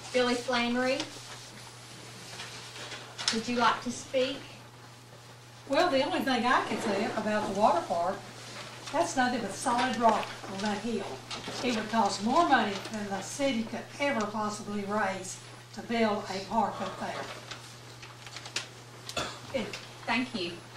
Billie Flanary, would you like to speak? Well, the only thing I can say about the water park, that's nothing but solid rock on that hill. It would cost more money than the city could ever possibly raise to build a park up there. Good. Thank you.